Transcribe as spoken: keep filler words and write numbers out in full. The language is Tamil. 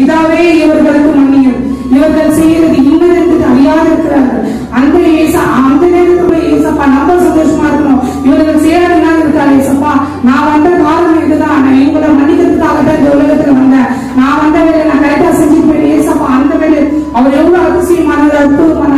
பிதாவே இவர்களுக்கு மன்னியும், இவர்கள் செய்யறது இன்னதென்று அறியாது இருக்கிறார்கள். அந்த ஏசா அந்த நேரத்துல ஏசப்பா நம்ம சந்தோஷமா இருக்கணும். இவர்கள் செய்யாதுன்னா இருக்காரு ஏசப்பா, நான் வந்த காரணம் இதுதான், நான் இவங்களை மன்னிக்கிறதுக்காக தான் இந்த உலகத்துல வந்தேன், நான் வந்த வேலை நான் கரெக்டா செஞ்சுட்டு ஏசப்பா அந்த வேலை அவர் எவ்வளவு அதிசயமானது அற்புதமான